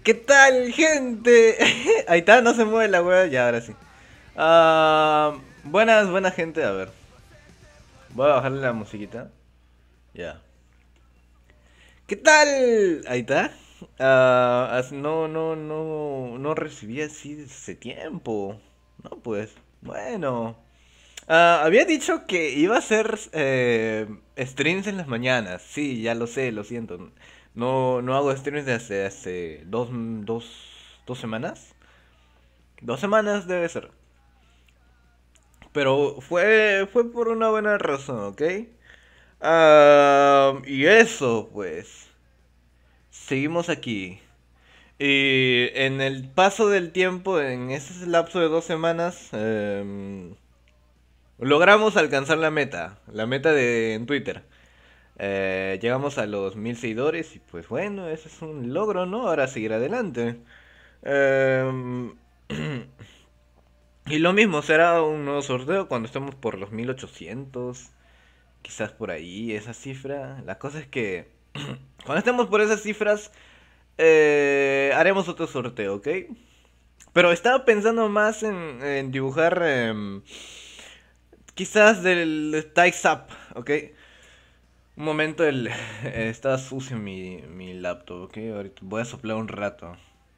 ¿Qué tal, gente? Ahí está, no se mueve la wea. Ya, ahora sí. Buena gente. A ver, voy a bajarle la musiquita. Ya. ¿Qué tal? Ahí está. No recibí así desde hace tiempo. No, pues. Bueno. Había dicho que iba a hacer streams en las mañanas. Sí, ya lo sé, lo siento. No hago streams desde hace dos semanas. 2 semanas debe ser. Pero fue por una buena razón, ¿ok? Y eso, pues. Seguimos aquí. Y en el paso del tiempo, en ese lapso de 2 semanas, logramos alcanzar la meta de en Twitter. Llegamos a los 1000 seguidores y pues bueno, ese es un logro, ¿no? Ahora seguir adelante. Em, y lo mismo, será un nuevo sorteo cuando estemos por los 1800, quizás por ahí, esa cifra. La cosa es que cuando estemos por esas cifras, haremos otro sorteo, ¿ok? Pero estaba pensando más en dibujar, quizás del Ties Up, ¿ok? Un momento, está sucio mi laptop, ¿ok? Ahorita voy a soplar un rato.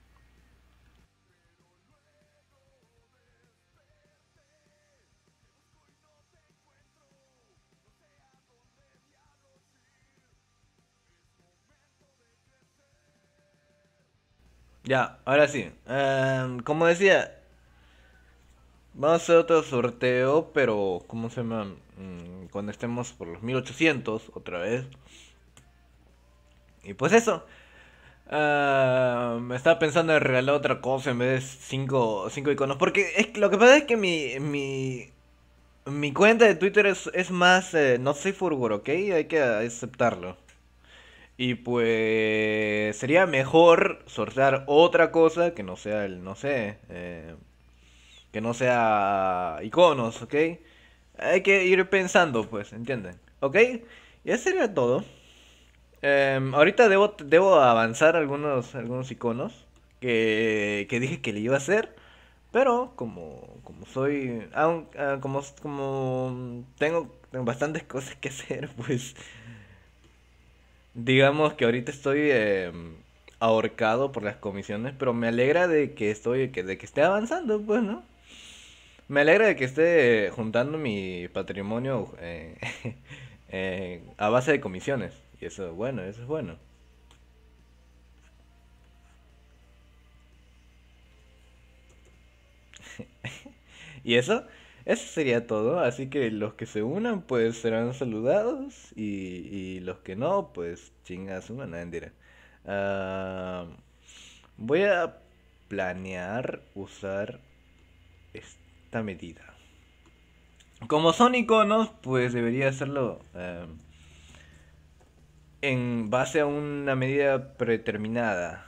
Ya, ahora sí. Como decía, vamos a hacer otro sorteo, pero ¿cómo se llama? Cuando estemos por los 1800 otra vez. Y pues eso. Me estaba pensando en regalar otra cosa en vez de cinco iconos. Porque lo que pasa es que mi cuenta de Twitter es más, no soy Furgur, ¿ok? Hay que aceptarlo. Y pues sería mejor sortear otra cosa que no sea no sé, que no sea iconos, ¿ok? Hay que ir pensando, pues, ¿entienden? ¿Ok? Y eso sería todo. Ahorita debo avanzar algunos iconos que dije que le iba a hacer. Pero como soy, como tengo bastantes cosas que hacer, pues digamos que ahorita estoy ahorcado por las comisiones, pero me alegra de que de que esté avanzando, pues, ¿no? Me alegra de que esté juntando mi patrimonio a base de comisiones. Y eso es bueno, eso es bueno. Y eso sería todo. Así que los que se unan, pues serán saludados. Y los que no, pues chingas una mentira. Ah, voy a planear usar esta medida. Como son iconos, pues debería hacerlo en base a una medida predeterminada.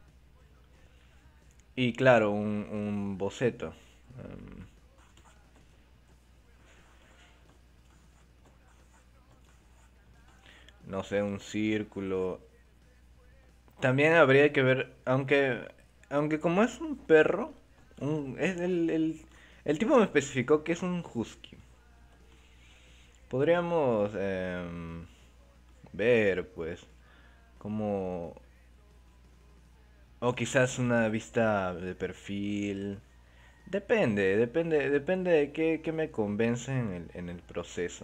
Y claro, un boceto. Em, no sé, un círculo. También habría que ver, aunque como es un perro, es el tipo me especificó que es un husky. Podríamos ver, pues, como... O quizás una vista de perfil. Depende de qué me convence en el proceso.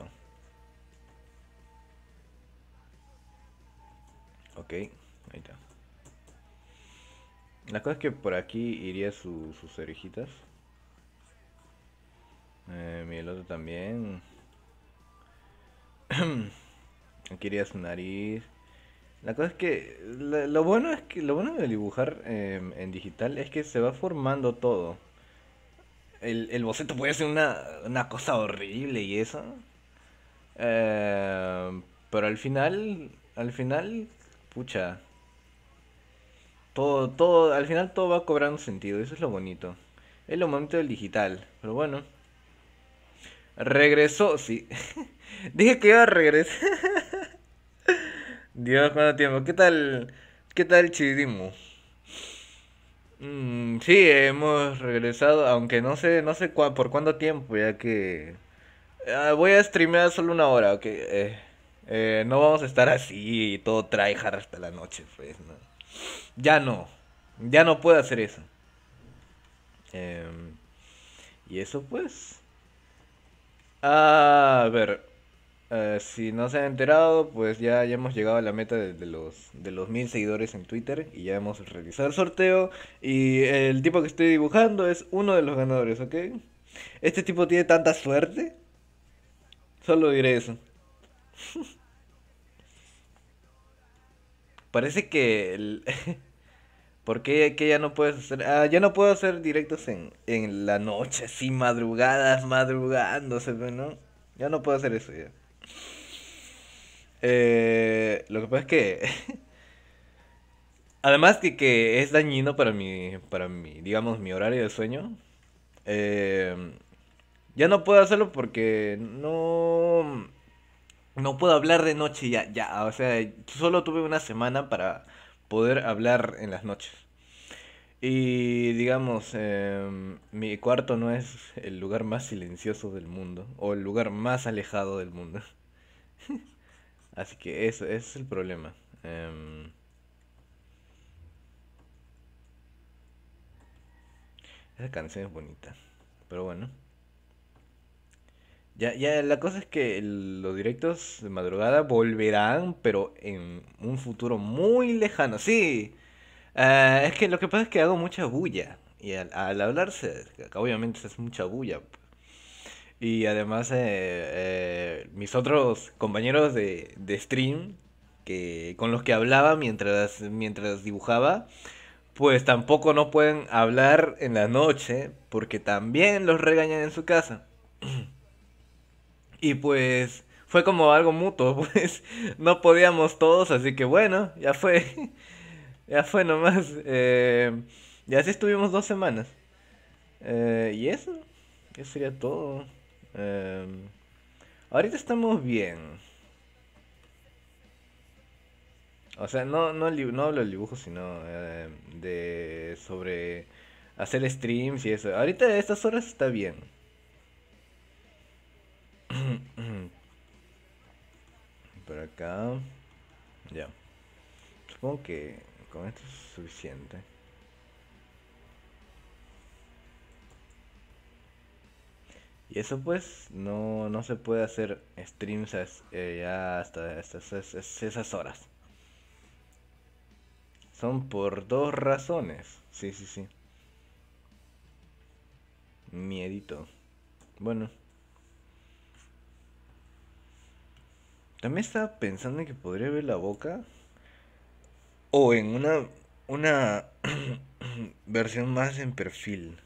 Ok, ahí está. La cosa es que por aquí iría sus orejitas. Mi el otro también. Aquí iría su nariz. La cosa es que lo bueno de dibujar en digital es que se va formando todo. El boceto puede ser una cosa horrible y eso. Pero al final, pucha, al final todo va cobrando sentido. Eso es lo bonito. Es lo bonito del digital. Pero bueno, regresó, sí. Dije que iba a regresar. Dios, cuánto tiempo. ¿Qué tal, Chiridimu? Sí, hemos regresado, aunque no sé por cuánto tiempo, ya que voy a streamear solo una hora, ok. No vamos a estar así, todo tryhard hasta la noche, pues, no. Ya no, ya no puedo hacer eso. Em, y eso, pues. A ver, si no se han enterado, pues ya hemos llegado a la meta de los 1000 seguidores en Twitter y ya hemos realizado el sorteo. Y el tipo que estoy dibujando es uno de los ganadores, ¿ok? Este tipo tiene tanta suerte, solo diré eso. Parece que ¿Por qué que ya no puedes hacer? Ya no puedo hacer directos en la noche, así madrugadas, madrugándose, pero no. Ya no puedo hacer eso ya. Lo que pasa es que además que es dañino para mi, digamos, mi horario de sueño. eh, ya no puedo hacerlo porque no puedo hablar de noche ya, o sea, solo tuve una semana para poder hablar en las noches. Y digamos, mi cuarto no es el lugar más silencioso del mundo o el lugar más alejado del mundo. Así que eso es el problema. Em, Esa canción es bonita. Pero bueno. Ya, la cosa es que los directos de madrugada volverán, pero en un futuro muy lejano. Sí, es que lo que pasa es que hago mucha bulla. Y al hablarse, obviamente se hace mucha bulla. Y además, mis otros compañeros de stream, con los que hablaba mientras dibujaba, pues tampoco no pueden hablar en la noche, porque también los regañan en su casa. Y pues fue como algo mutuo, pues no podíamos todos, así que bueno, ya fue, ya fue nomás. Y así estuvimos 2 semanas. Y eso sería todo. Eh, Ahorita estamos bien. O sea, no hablo del dibujo, sino sobre hacer streams y eso. Ahorita a estas horas está bien. Por acá, ya. Supongo que con esto es suficiente. Y eso pues no se puede hacer streams ya hasta esas horas. Son por dos razones. Sí, sí, sí. Miedito. Bueno, también estaba pensando en que podría ver la boca. O en una versión más en perfil.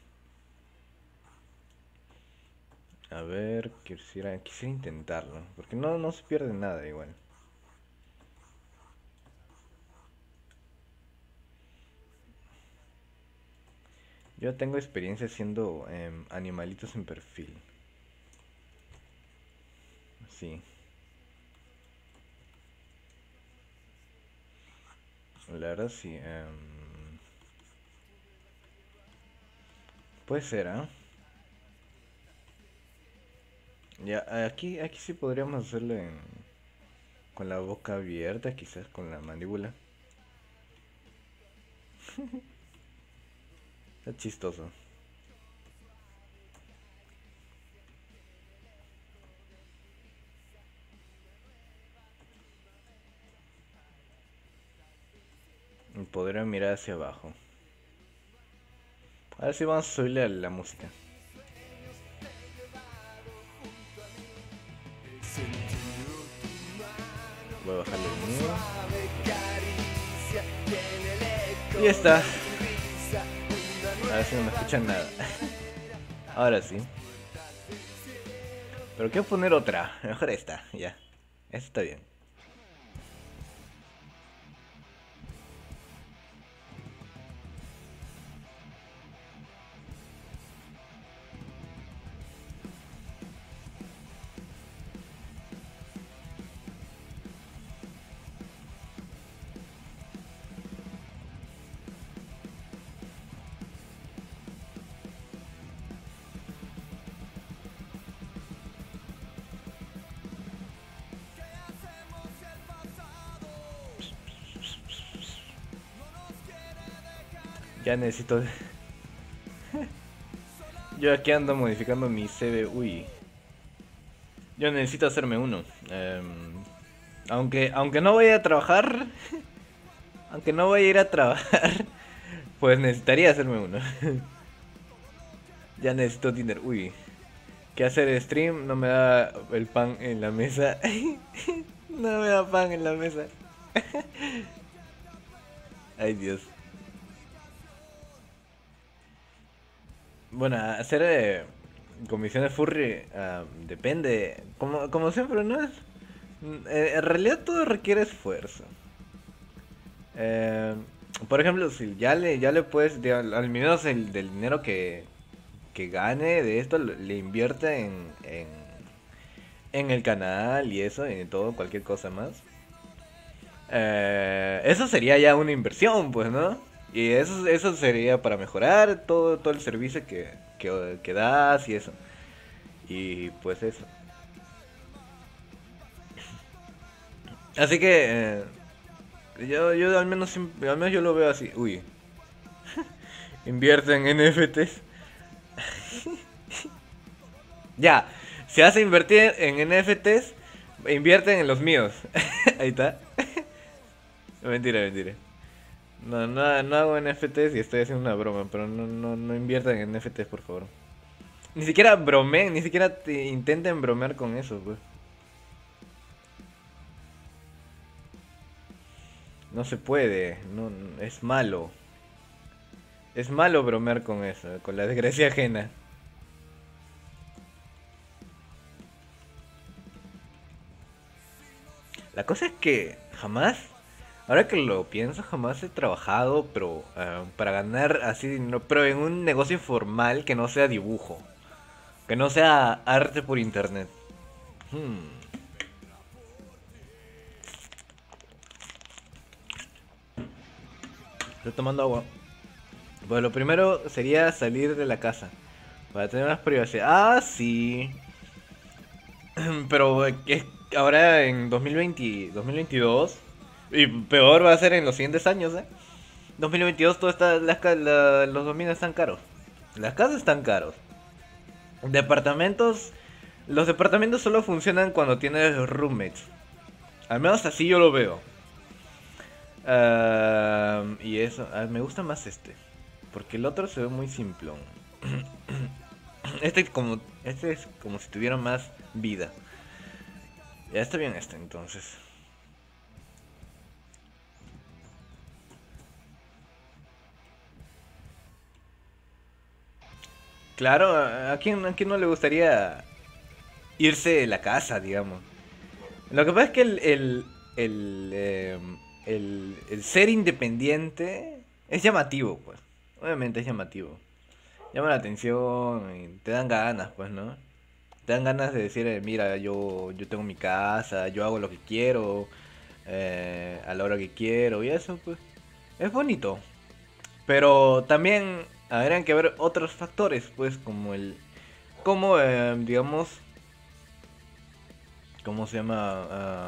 A ver, quisiera intentarlo. Porque no se pierde nada igual. Yo tengo experiencia haciendo animalitos en perfil. Sí, la verdad sí. Puede ser, ¿ah? Ya, aquí sí podríamos hacerlo con la boca abierta, quizás con la mandíbula. Está chistoso. Y podría mirar hacia abajo. A ver si vamos a subirle a la música. Voy a bajarle el mío. Y ya está. A ver si no me escuchan nada. Ahora sí. Pero quiero poner otra. Mejor esta, ya. Esta está bien. Ya necesito... Yo aquí ando modificando mi CV. Uy. Yo necesito hacerme uno. Aunque no voy a trabajar... Aunque no voy a ir a trabajar... Pues necesitaría hacerme uno. Ya necesito Tinder. Uy. ¿Qué hacer stream? No me da el pan en la mesa. No me da pan en la mesa. Ay, Dios. Bueno, hacer comisiones furry depende. Como siempre, ¿no es? En realidad todo requiere esfuerzo. Eh, por ejemplo, si ya le puedes, al menos el del dinero que gane de esto, le invierte en el canal y eso, en todo, cualquier cosa más. Eso sería ya una inversión, pues, ¿no? Y eso sería para mejorar todo el servicio que das y eso. Y pues eso. Así que yo al menos yo lo veo así. Uy, invierte en NFTs. Ya, si hace invertir en NFTs, invierten en los míos. Ahí está. Mentira, mentira. No hago NFTs y estoy haciendo una broma, pero no inviertan en NFTs, por favor. Ni siquiera bromeen, ni siquiera intenten bromear con eso, pues. No se puede, no, es malo. Es malo bromear con eso, con la desgracia ajena. La cosa es que jamás, ahora que lo pienso, jamás he trabajado, pero para ganar así, no, pero en un negocio formal que no sea dibujo, que no sea arte por internet. Hmm, Estoy tomando agua. Pues lo primero sería salir de la casa para tener más privacidad. Ah, sí. Pero ahora en 2020, 2022 y peor va a ser en los siguientes años, ¿eh? 2022 todo está, los dominios están caros. Las casas están caros. Departamentos, los departamentos solo funcionan cuando tienes roommates. Al menos así yo lo veo. Y eso, me gusta más este. Porque el otro se ve muy simplón. Este es como si tuviera más vida. Ya está bien este entonces. Claro, ¿a quién no le gustaría irse de la casa, digamos? Lo que pasa es que el ser independiente es llamativo, pues. Obviamente es llamativo. Llama la atención y te dan ganas, pues, ¿no? Te dan ganas de decir, mira, yo tengo mi casa, yo hago lo que quiero, a la hora que quiero, y eso, pues, es bonito. Pero también habrían que ver otros factores, pues, como, digamos, ¿cómo se llama?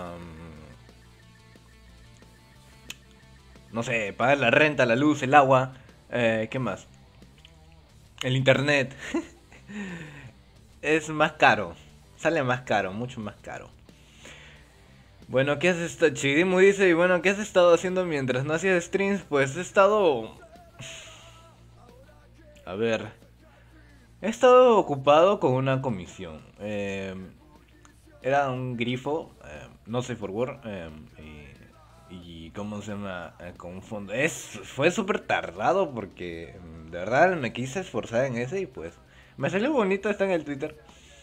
No sé, pagar la renta, la luz, el agua, ¿qué más? El internet. Es más caro, sale más caro, mucho más caro. Bueno, ¿qué has estado? Chidimu dice, y bueno, ¿qué has estado haciendo mientras no hacías streams? Pues he estado... A ver, he estado ocupado con una comisión. Era un grifo, no sé for Word, y ¿cómo se llama? Con un fondo. Fue súper tardado porque de verdad me quise esforzar en ese y pues me salió bonito, está en el Twitter.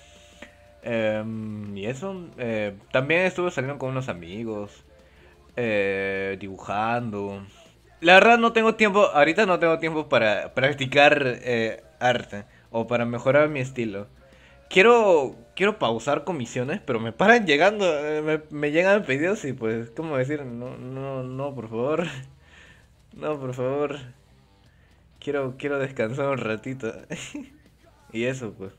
Y eso, también estuve saliendo con unos amigos, dibujando. La verdad no tengo tiempo, ahorita no tengo tiempo para practicar arte o para mejorar mi estilo. Quiero pausar comisiones, pero me paran llegando, me llegan pedidos y pues, ¿cómo decir? No, por favor, no, por favor, quiero descansar un ratito. Y eso, pues.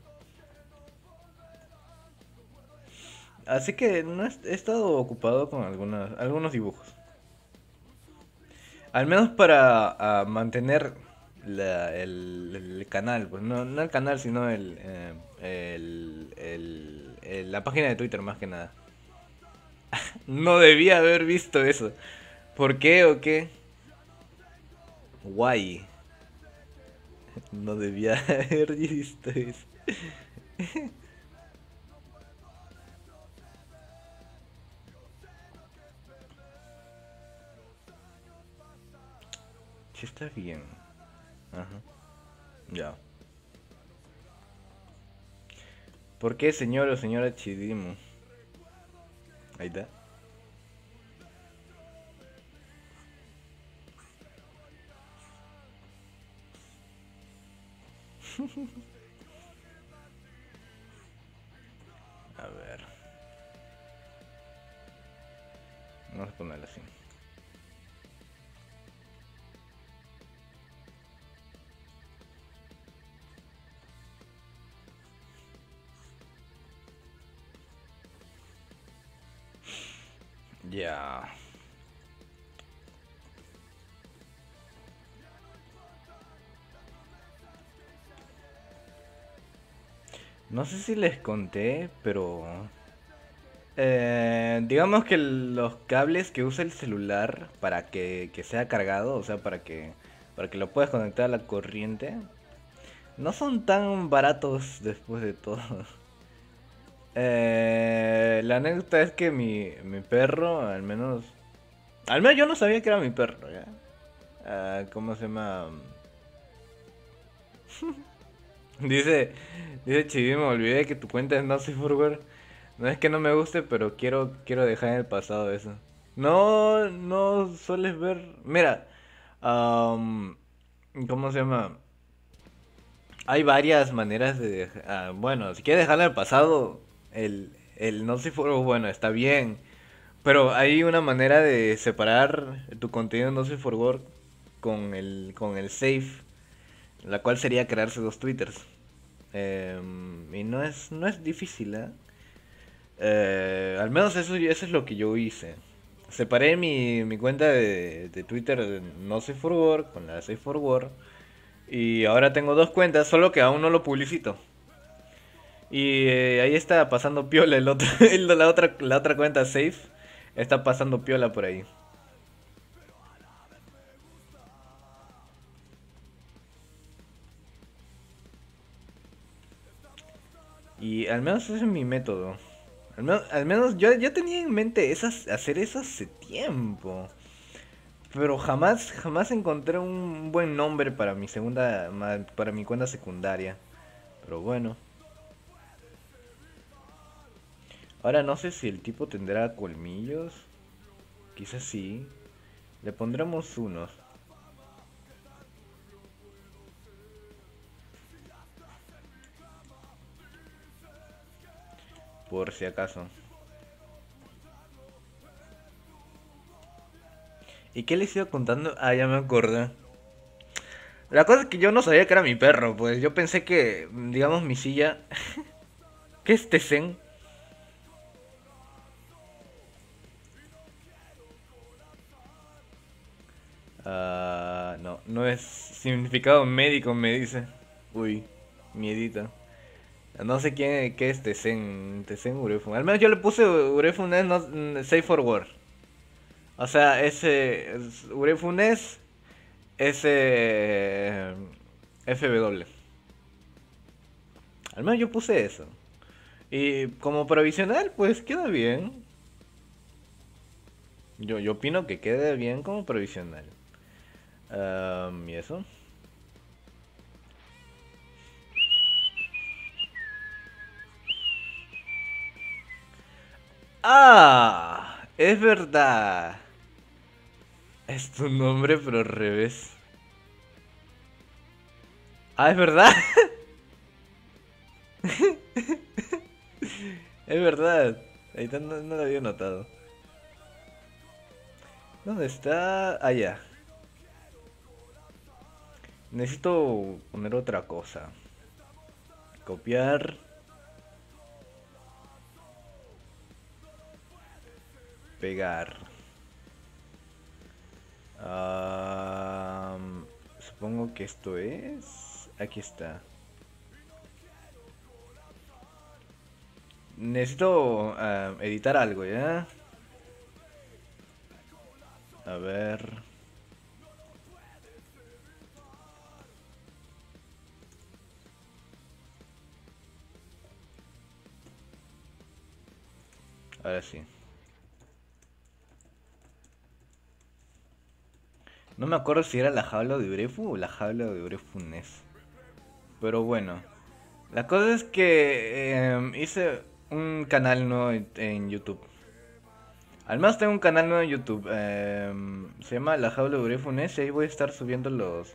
Así que no he estado ocupado con algunos dibujos. Al menos para mantener el canal, pues no el canal, sino la página de Twitter más que nada. No debía haber visto eso. ¿Por qué o qué? Guay. No debía haber visto eso. Sí está bien. Ajá. Ya. ¿Por qué señor o señora Chidimo? Ahí está. A ver. Vamos a ponerlo así. Ya. No sé si les conté, pero digamos que los cables que usa el celular para que sea cargado, o sea, para que lo puedas conectar a la corriente, no son tan baratos después de todo. La anécdota es que mi perro, al menos yo no sabía que era mi perro, ¿ya? ¿Cómo se llama? Dice, dice Chibi, me olvidé que tu cuenta es No Safe for Work. No es que no me guste, pero quiero dejar en el pasado eso. No sueles ver. Mira, am, ¿cómo se llama? Hay varias maneras de bueno, si quieres dejarlo en el pasado, el No Safe for Work, bueno, está bien. Pero hay una manera de separar tu contenido en No Safe for Work con el Safe, la cual sería crearse dos Twitters. Y no es difícil, ¿eh? Al menos eso es lo que yo hice. Separé mi cuenta de Twitter de No Safe for Work con la de Safe for Work. Y ahora tengo dos cuentas, solo que aún no lo publicito. Y ahí está pasando piola el otro, la otra cuenta Safe. Está pasando piola por ahí. Y al menos ese es mi método. Al menos yo tenía en mente hacer eso hace tiempo. Pero jamás encontré un buen nombre para mi para mi cuenta secundaria. Pero bueno. Ahora no sé si el tipo tendrá colmillos. Quizás sí. Le pondremos unos. Por si acaso. ¿Y qué les iba contando? Ah, ya me acordé. La cosa es que yo no sabía que era mi perro, pues yo pensé que, digamos, mi silla. ¿Qué es Tezen? No es significado médico, me dice. Uy, miedito. No sé qué es Tezen Urefun. Al menos yo le puse Urefun es Safe for Work. O sea, Urefun es ese FW. Al menos yo puse eso. Y como provisional, pues queda bien. Yo opino que quede bien como provisional. ¿Y eso? ¡Ah! Es verdad. Es tu nombre, pero al revés. Ah, es verdad. Es verdad. Ahí está, no lo había notado. ¿Dónde está? Ah, ya. Necesito poner otra cosa. Copiar. Pegar. supongo que esto es... Aquí está. Necesito editar algo, ¿ya? A ver... Ahora sí. No me acuerdo si era la jaula de Urefu o la jaula de Urefu Ness. Pero bueno. La cosa es que hice un canal nuevo en YouTube. Al menos tengo un canal nuevo en YouTube. Se llama La Jaula de Urefu Ness y ahí voy a estar subiendo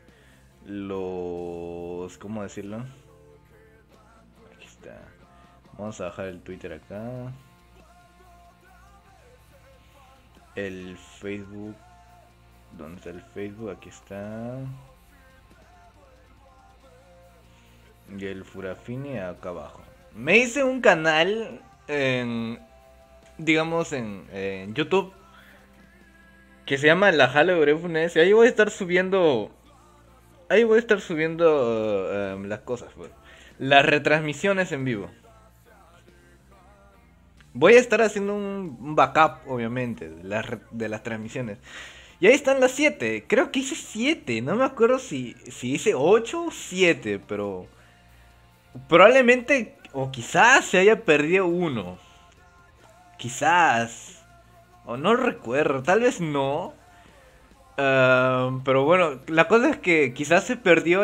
¿cómo decirlo? Aquí está. Vamos a bajar el Twitter acá. El Facebook. ¿Dónde está el Facebook? Aquí está. Y el Furafini acá abajo. Me hice un canal en, digamos, en YouTube que se llama La Jala de Urefunes. Y ahí voy a estar subiendo. Ahí voy a estar subiendo las cosas, pues. Las retransmisiones en vivo. Voy a estar haciendo un backup, obviamente, de las transmisiones. Y ahí están las 7. Creo que hice 7. No me acuerdo si hice 8 o 7, pero probablemente o quizás se haya perdido uno. Quizás. O no recuerdo. Tal vez no. Pero bueno, la cosa es que quizás se perdió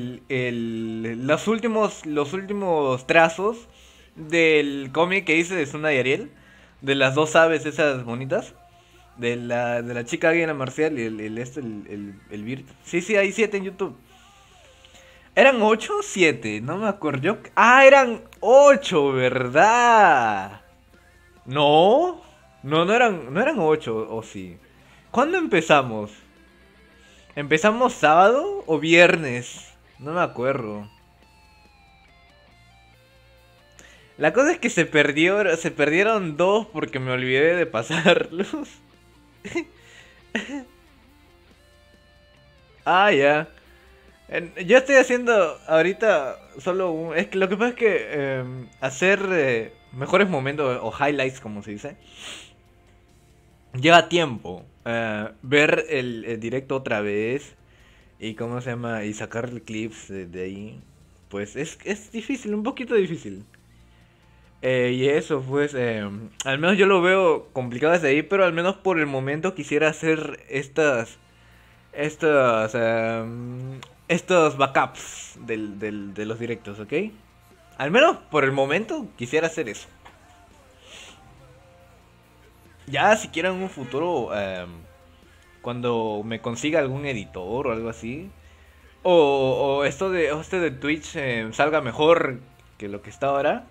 los últimos trazos del cómic que hice de Suna y Ariel. De las dos aves esas bonitas. De la chica águila marcial y el Birt. Sí, sí, hay 7 en YouTube. ¿Eran 8 o 7? No me acuerdo. Eran 8, ¿verdad? No. No eran 8, o sí. ¿Cuándo empezamos? ¿Empezamos sábado o viernes? No me acuerdo. La cosa es que se perdieron dos porque me olvidé de pasarlos. Ya. Yo estoy haciendo ahorita solo un... Es que lo que pasa es que hacer mejores momentos o highlights, como se dice, lleva tiempo. Ver el directo otra vez y cómo se llama y sacar clips de ahí, pues es difícil, un poquito difícil. Y eso, pues, al menos yo lo veo complicado desde ahí, pero al menos por el momento quisiera hacer estas, estos backups de los directos, ¿ok? Al menos por el momento quisiera hacer eso. Ya si quiero en un futuro, cuando me consiga algún editor o algo así, o este de Twitch salga mejor que lo que está ahora,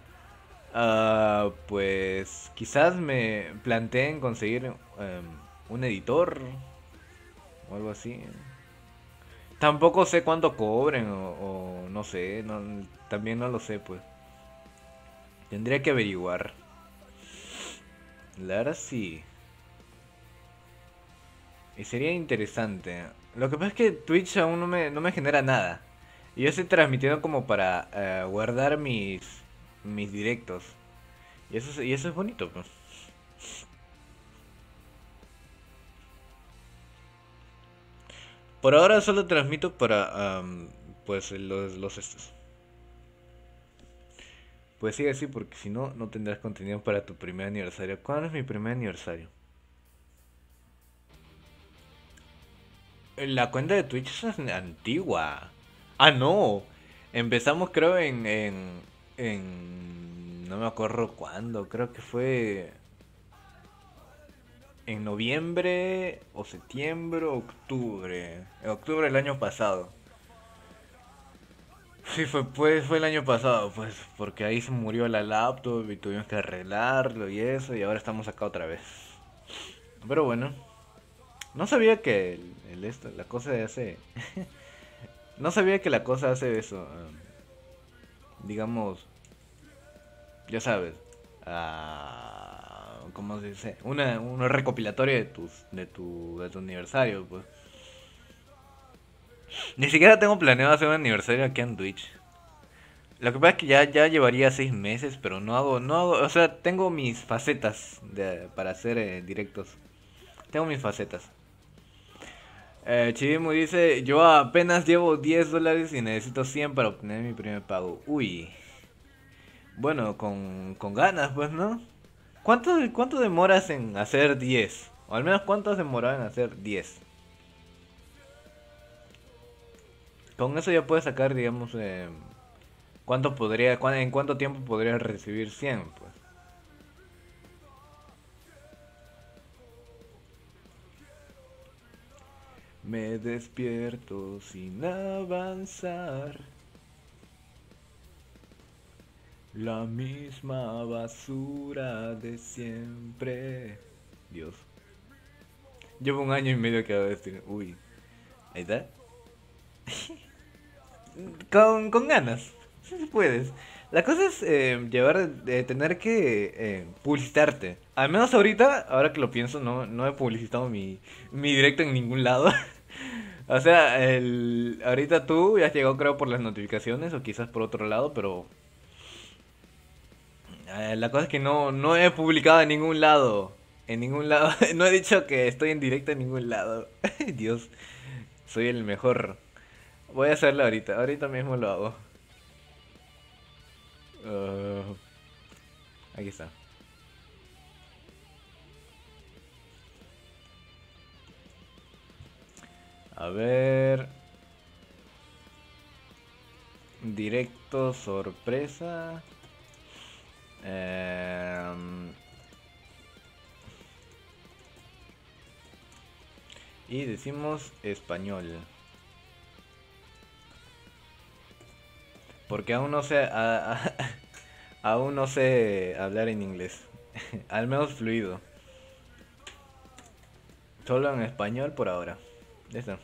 pues quizás me planteen conseguir un editor o algo así. Tampoco sé cuánto cobren o no sé, también no lo sé, pues. Tendría que averiguar. La verdad sí. Y sería interesante. Lo que pasa es que Twitch aún no me genera nada. Y yo estoy transmitiendo como para guardar mis directos. Y eso es bonito, pues. Por ahora solo transmito para, pues, los estos. Pues sigue así porque si no, no tendrás contenido para tu primer aniversario. ¿Cuándo es mi primer aniversario? La cuenta de Twitch es antigua. No. Empezamos creo no me acuerdo cuándo. Creo que fue en noviembre o septiembre o octubre. En octubre del año pasado. Sí, fue el año pasado, pues, porque ahí se murió la laptop y tuvimos que arreglarlo y eso, y ahora estamos acá otra vez. Pero bueno, no sabía que la cosa hace... No sabía que la cosa hace eso, digamos, ya sabes, ¿cómo se dice? Un recopilatorio de tu aniversario, pues. Ni siquiera tengo planeado hacer un aniversario aquí en Twitch. Lo que pasa es que ya llevaría 6 meses, pero no hago, o sea, tengo mis facetas para hacer directos. Tengo mis facetas. Chivimu dice, yo apenas llevo $10 y necesito 100 para obtener mi primer pago. Uy, bueno, con ganas, pues, ¿no? ¿Cuánto demoras en hacer 10? O al menos cuánto has demorado en hacer 10. Con eso ya puedes sacar, digamos, en cuánto tiempo podrías recibir 100, pues. Me despierto sin avanzar. La misma basura de siempre. Dios. Llevo un año y medio que hago esto. Uy. Ahí está. Con ganas. Sí, sí puedes. La cosa es tener que publicitarte. Al menos ahorita, ahora que lo pienso, no he publicitado mi directo en ningún lado. O sea, ahorita tú ya has llegado creo por las notificaciones o quizás por otro lado, pero la cosa es que no he publicado en ningún lado. En ningún lado. No he dicho que estoy en directo en ningún lado. Dios, soy el mejor. Voy a hacerlo ahorita. Ahorita mismo lo hago. Ah, aquí está. A ver. Directo sorpresa. Y decimos español. Porque aún no sé, aún no sé hablar en inglés. Al menos fluido. Solo en español por ahora. Listo.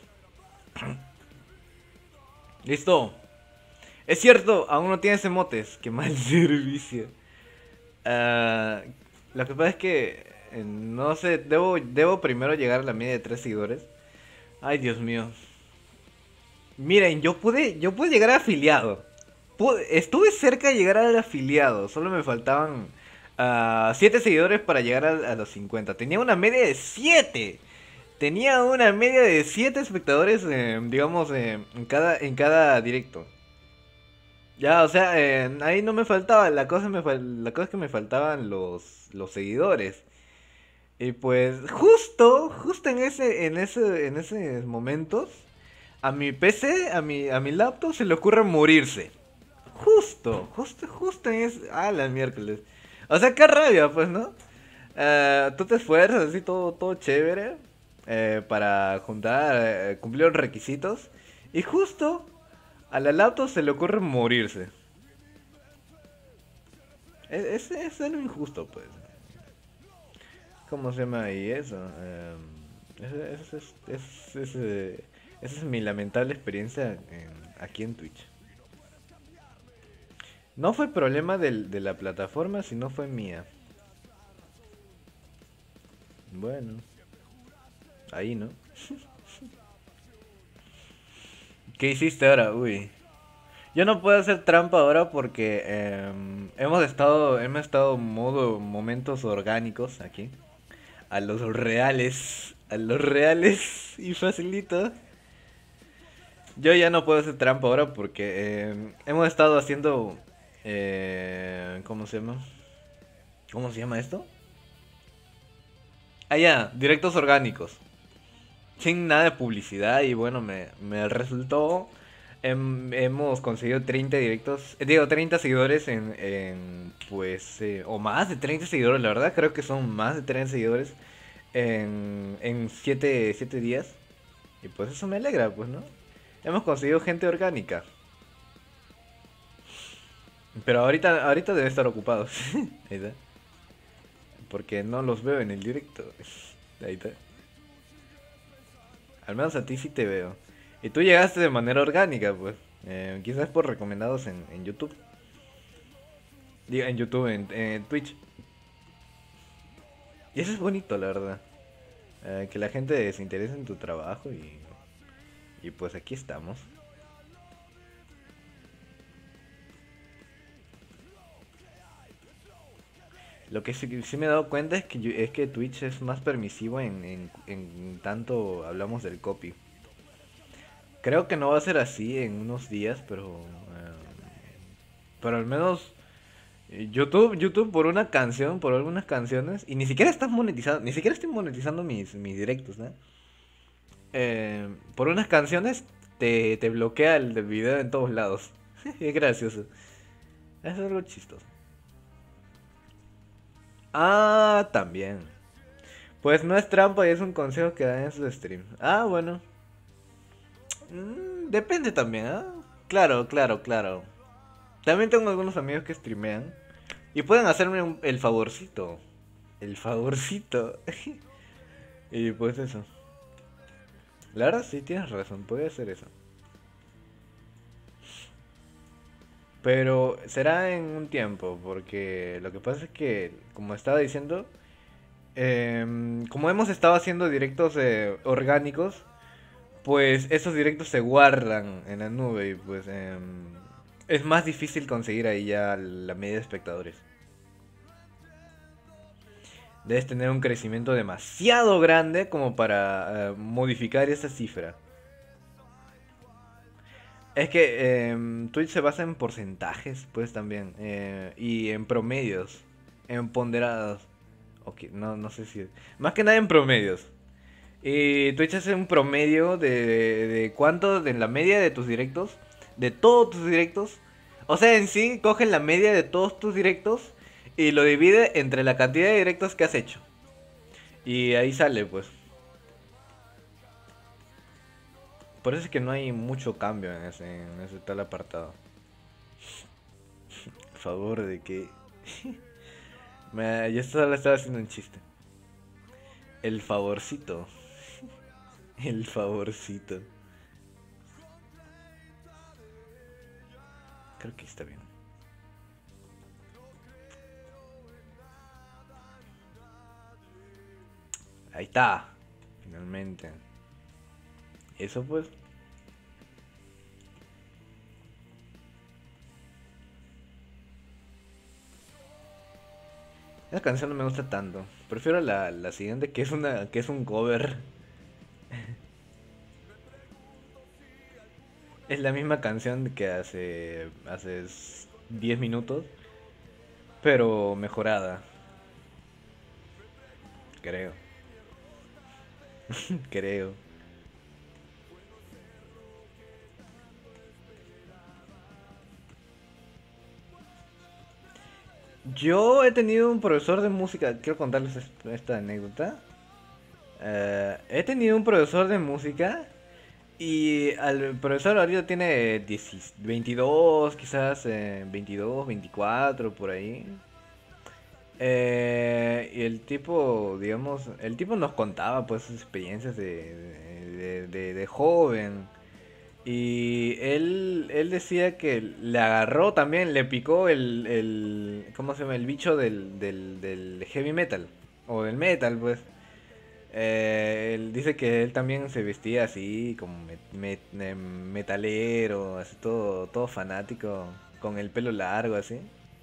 Listo. Es cierto, aún no tienes emotes. Qué mal servicio. Ah, lo que pasa es que no sé, debo primero llegar a la media de 3 seguidores. Ay, Dios mío. Miren, yo pude llegar a afiliado. Estuve cerca de llegar al afiliado. Solo me faltaban 7 seguidores para llegar a los 50. Tenía una media de 7. Tenía una media de 7 espectadores, digamos, en cada directo. Ya, o sea, ahí no me faltaba. La cosa es que me faltaban los seguidores. Y pues, justo en ese momentos, a mi PC, a mi laptop se le ocurre morirse. Justo en ese. Ah, la miércoles. O sea, qué rabia, pues, ¿no? Tú te esfuerzas así todo chévere para juntar, cumplir los requisitos. Y justo a la laptop se le ocurre morirse. Es algo injusto, pues. ¿Cómo se llama ahí eso? Esa es mi lamentable experiencia aquí en Twitch. No fue problema de la plataforma, sino fue mía. Bueno, ahí, ¿no? ¿Qué hiciste ahora? Uy. Yo no puedo hacer trampa ahora porque hemos estado modo momentos orgánicos aquí. A los reales y facilito. Yo ya no puedo hacer trampa ahora porque hemos estado haciendo, ¿cómo se llama? ¿Cómo se llama esto? Ah, ya, directos orgánicos. Sin nada de publicidad y bueno, me resultó. Hemos conseguido 30 directos, digo, 30 seguidores pues, o más de 30 seguidores, la verdad, creo que son más de 30 seguidores en 7 días. Y pues eso me alegra, pues, ¿no? Hemos conseguido gente orgánica. Pero ahorita deben estar ocupados. Ahí está. Porque no los veo en el directo. Ahí está. Al menos a ti sí te veo. Y tú llegaste de manera orgánica, pues. Quizás por recomendados en YouTube. Digo, en YouTube, en Twitch. Y eso es bonito, la verdad. Que la gente se interese en tu trabajo Y pues aquí estamos. Lo que sí me he dado cuenta es que, es que Twitch es más permisivo en tanto hablamos del copy. Creo que no va a ser así en unos días, pero al menos YouTube por una canción, por algunas canciones, y ni siquiera estás monetizando, ni siquiera estoy monetizando mis directos, ¿no? Por unas canciones te bloquea el del video en todos lados. Es gracioso. Es algo chistoso. Ah, también. Pues no es trampa y es un consejo que dan en su stream. Ah, bueno. Depende también, ¿ah? Claro, claro, claro. También tengo algunos amigos que streamean y pueden hacerme el favorcito. El favorcito. Y pues eso. La verdad sí tienes razón, puede ser eso. Pero será en un tiempo, porque lo que pasa es que, como estaba diciendo, como hemos estado haciendo directos orgánicos, pues esos directos se guardan en la nube y pues es más difícil conseguir ahí ya la media de espectadores. Debes tener un crecimiento demasiado grande como para modificar esa cifra. Es que Twitch se basa en porcentajes, pues también, y en promedios, en ponderados. Ok, no, no sé si... Más que nada en promedios. Y Twitch hace un promedio de cuánto, de la media de tus directos, de todos tus directos. O sea, en sí, cogen la media de todos tus directos y lo divide entre la cantidad de directos que has hecho. Y ahí sale, pues. Por eso es que no hay mucho cambio en ese tal apartado. Por favor, de que... Yo solo estaba haciendo un chiste. El favorcito. El favorcito. Creo que está bien. Ahí está. Finalmente. Eso pues. Esa canción no me gusta tanto. Prefiero la siguiente que es un cover. Es la misma canción que hace 10 minutos, pero mejorada, creo. Creo. Yo he tenido un profesor de música, quiero contarles esta anécdota. He tenido un profesor de música y al profesor ahorita tiene 22, quizás 22, 24, por ahí. Y el tipo, digamos, el tipo nos contaba pues sus experiencias de joven. Y él decía que le agarró también, le picó ¿cómo se llama? El bicho del heavy metal. O del metal, pues. Él dice que él también se vestía así, como metalero, así todo fanático, con el pelo largo, así.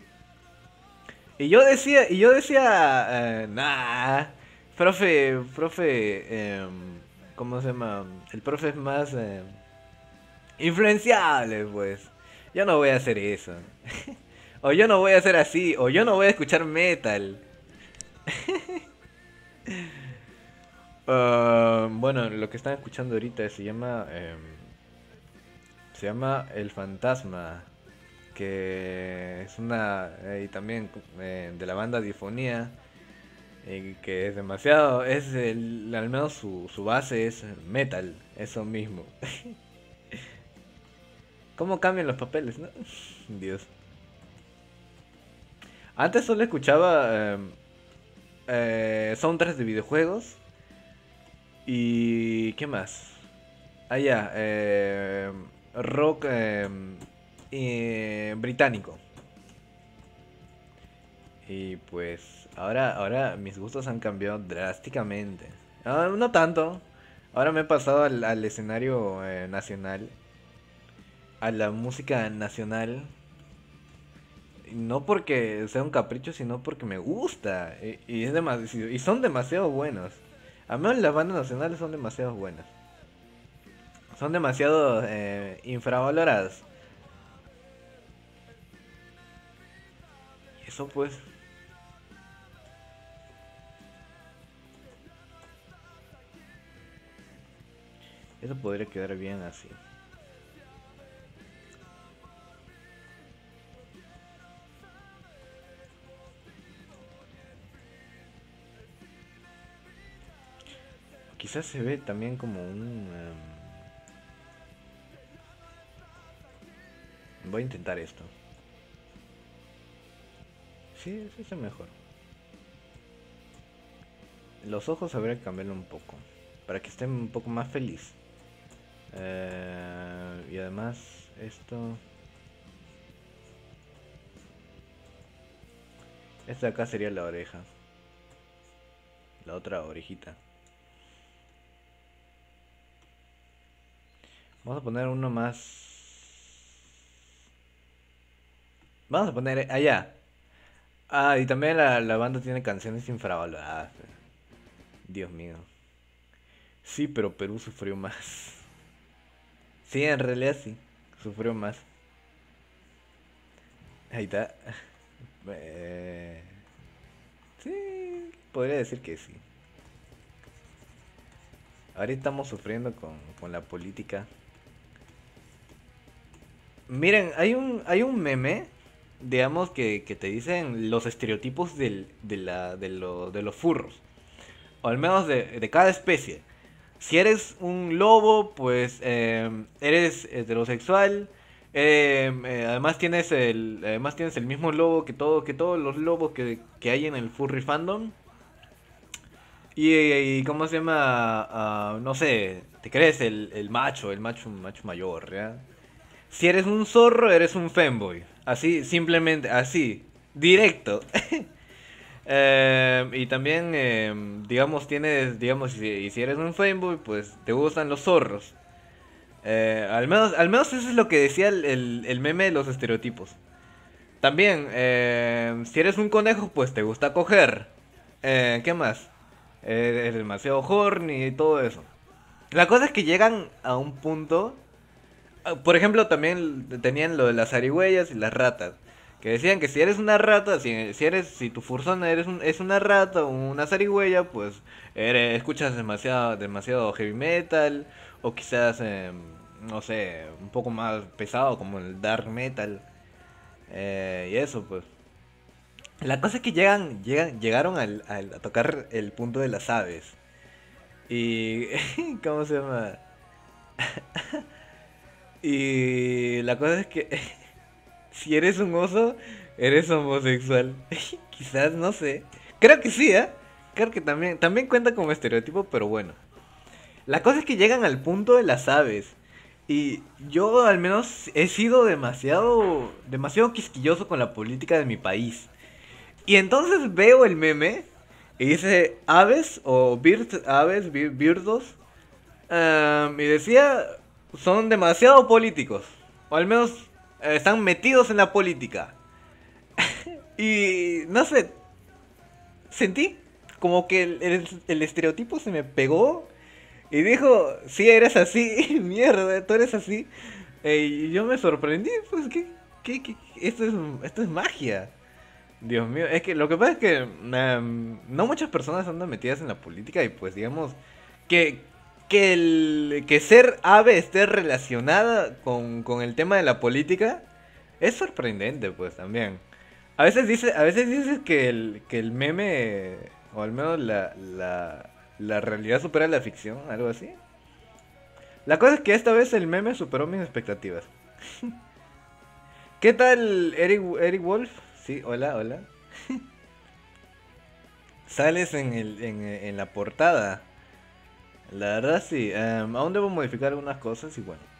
Nah, ¿cómo se llama? El profe es más influenciable, pues. Yo no voy a hacer eso. O yo no voy a hacer así, o yo no voy a escuchar metal. Bueno, lo que están escuchando ahorita se llama El Fantasma, que es una y también de la banda Difonía, que es demasiado, al menos su base es metal, eso mismo. ¿Cómo cambian los papeles, no? Dios. Antes solo escuchaba soundtracks de videojuegos y ¿qué más? Ah, ya, rock británico. Y pues ahora mis gustos han cambiado drásticamente. Ah, no tanto. Ahora me he pasado al escenario nacional, a la música nacional. No porque sea un capricho, sino porque me gusta. Y son demasiado buenos. Al menos las bandas nacionales son demasiado buenas. Son demasiado infravaloradas. Y eso pues, eso podría quedar bien así. Quizás se ve también como un... voy a intentar esto. Sí, sí, es mejor. Los ojos habría que cambiarlo un poco. Para que esté un poco más feliz. Y además, esto... Esta de acá sería la oreja. La otra orejita. Vamos a poner uno más... Vamos a poner allá. Ah, y también la banda tiene canciones infravaloradas. Dios mío. Sí, pero Perú sufrió más. Sí, en realidad sí. Sufrió más. Ahí está. Eh, sí, podría decir que sí. Ahora estamos sufriendo con la política. Miren, hay un meme, digamos, que te dicen los estereotipos de los furros. O al menos de cada especie. Si eres un lobo, pues eres heterosexual. Además tienes el mismo lobo que todos los lobos que hay en el furry fandom. Y ¿cómo se llama? No sé, te crees el macho mayor, ¿ya? Si eres un zorro, eres un femboy. Así, simplemente, así, directo. Y también, digamos, si eres un fanboy, pues te gustan los zorros. Al menos eso es lo que decía el meme de los estereotipos. También, si eres un conejo, pues te gusta coger. ¿Qué más? Eres demasiado horny y todo eso. La cosa es que llegan a un punto. Por ejemplo, también tenían lo de las zarigüeyas y las ratas. Que decían que si eres una rata, si tu fursona es una rata o una zarigüeya, pues escuchas demasiado heavy metal. O quizás, no sé, un poco más pesado como el dark metal. Y eso, pues. La cosa es que llegaron a tocar el punto de las aves. Y... ¿Cómo se llama? Y la cosa es que si eres un oso, eres homosexual. Quizás, no sé. Creo que sí, ¿eh? Creo que también cuenta como estereotipo, pero bueno. La cosa es que llegan al punto de las aves. Y yo al menos he sido demasiado quisquilloso con la política de mi país. Y entonces veo el meme y dice aves o birdos. Y decía, son demasiado políticos. O al menos están metidos en la política. Y no sé, sentí como que el estereotipo se me pegó y dijo, sí, eres así, mierda, tú eres así. Y yo me sorprendí, pues, ¿qué? Esto es magia. Dios mío, es que lo que pasa es que no muchas personas andan metidas en la política y pues digamos que, que ser ave esté relacionada con el tema de la política es sorprendente pues también. A veces dices que el meme, o al menos la realidad supera la ficción, algo así. La cosa es que esta vez el meme superó mis expectativas. ¿Qué tal Eric Wolf? Sí, hola, hola. Sales en la portada. La verdad sí, aún debo modificar algunas cosas y bueno.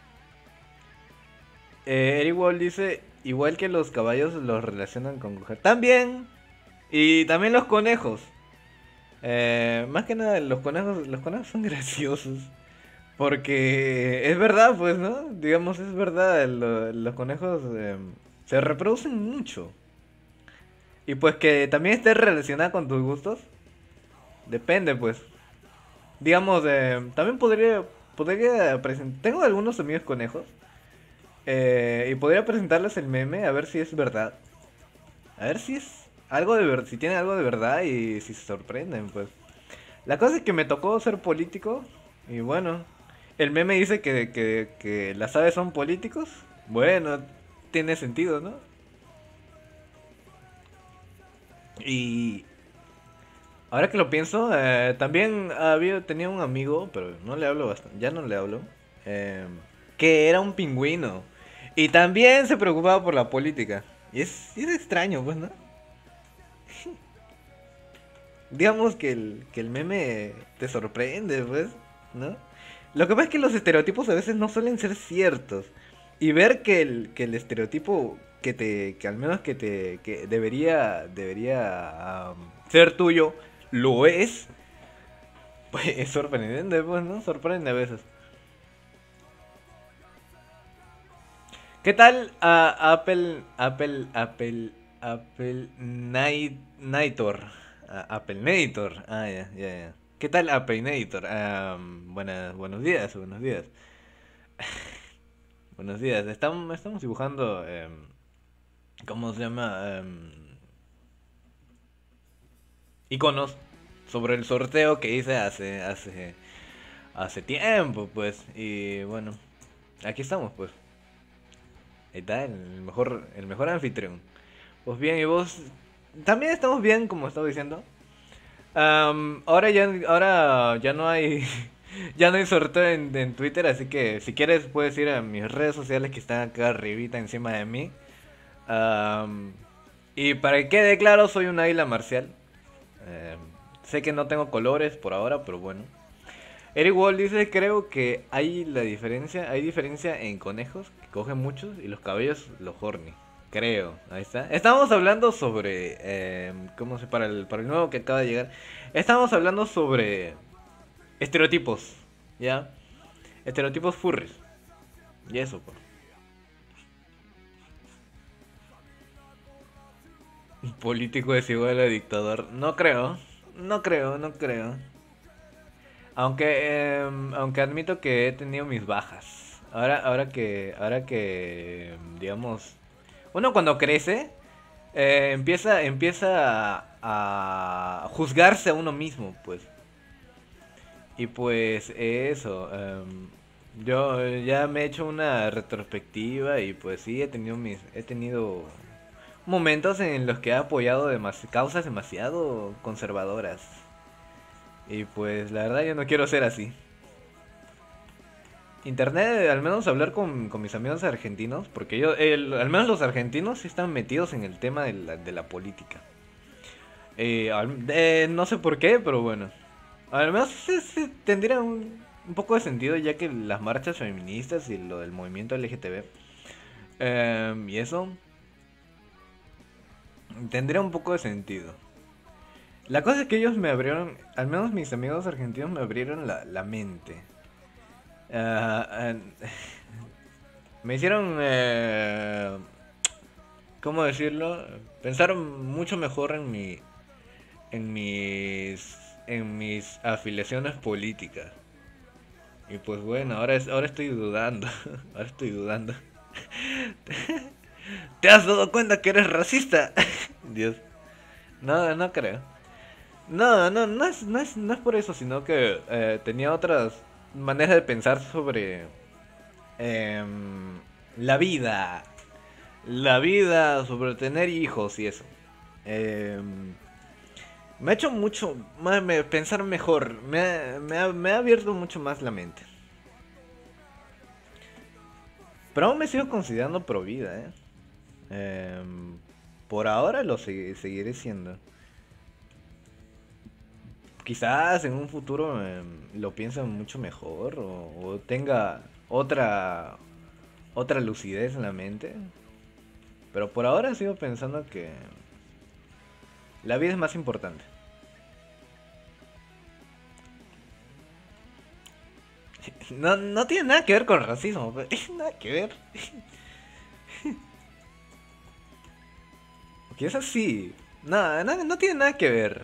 Eric Wolf dice, igual que los caballos los relacionan con coger. También. Y también los conejos. Más que nada, los conejos son graciosos. Porque es verdad, pues, ¿no? Digamos, es verdad, los conejos se reproducen mucho. Y pues que también esté relacionada con tus gustos, depende, pues. Digamos, también podría presentar... Tengo algunos amigos conejos. Y podría presentarles el meme a ver si es verdad. A ver si es algo de verdad, si tiene algo de verdad y si se sorprenden, pues. La cosa es que me tocó ser político y bueno, el meme dice que las aves son políticos. Bueno, tiene sentido, ¿no? Y ahora que lo pienso, también tenía un amigo, pero no le hablo bastante, ya no le hablo, eh, que era un pingüino. Y también se preocupaba por la política. Y es extraño, pues, ¿no? Digamos que el meme te sorprende, pues, ¿no? Lo que pasa es que los estereotipos a veces no suelen ser ciertos. Y ver que el estereotipo que al menos que debería ser tuyo, lo es, pues es sorprendente, pues, ¿no? Sorprende a veces. ¿Qué tal Apple Nightor? Apple Nator. Ah, ya, ya, ya. ¿Qué tal Apple Nator? Buenos días, buenos días. Buenos días. Estamos dibujando, ¿cómo se llama? Iconos sobre el sorteo que hice hace tiempo, pues. Y bueno, aquí estamos, pues. Ahí está, el mejor anfitrión. Pues bien, y vos también estamos bien, como estaba diciendo. Ahora ya no hay ya no hay sorteo en Twitter, así que si quieres puedes ir a mis redes sociales que están acá arribita encima de mí. Am, y para que quede claro, soy un águila marcial. Sé que no tengo colores por ahora, pero bueno. Eric Wall dice, creo que hay diferencia en conejos, que cogen muchos, y los cabellos, los horny. Creo, ahí está. Estamos hablando sobre, ¿cómo se para el nuevo que acaba de llegar? Estamos hablando sobre estereotipos, ¿ya? Estereotipos furries. Y eso, pues. Político es igual a dictador. No creo, no creo. Aunque admito que he tenido mis bajas. Ahora que, digamos, uno cuando crece, empieza a juzgarse a uno mismo, pues. Y pues eso, yo ya me he hecho una retrospectiva y pues sí, he tenido momentos en los que he apoyado causas demasiado conservadoras. Y pues la verdad yo no quiero ser así. Internet, al menos hablar con mis amigos argentinos, porque al menos los argentinos sí están metidos en el tema de la política. No sé por qué, pero bueno. Al menos tendría un poco de sentido ya que las marchas feministas y lo del movimiento LGTB y eso tendría un poco de sentido. La cosa es que ellos me abrieron, al menos mis amigos argentinos me abrieron la mente. Ah, me hicieron, ¿cómo decirlo? Pensaron mucho mejor en en mis afiliaciones políticas. Y pues bueno, ahora estoy dudando. Ahora estoy dudando. ¿Te has dado cuenta que eres racista? Dios. No, no creo. No es por eso, sino que tenía otras maneras de pensar sobre la vida. La vida, sobre tener hijos y eso. Em, Me ha hecho mucho pensar mejor. Me ha abierto mucho más la mente. Pero aún me sigo considerando pro vida, ¿eh? Por ahora seguiré siendo. Quizás en un futuro lo piense mucho mejor o tenga otra lucidez en la mente. Pero por ahora sigo pensando que la vida es más importante. No, no tiene nada que ver con racismo, pero nada que ver. Porque es así. No, no, no tiene nada que ver.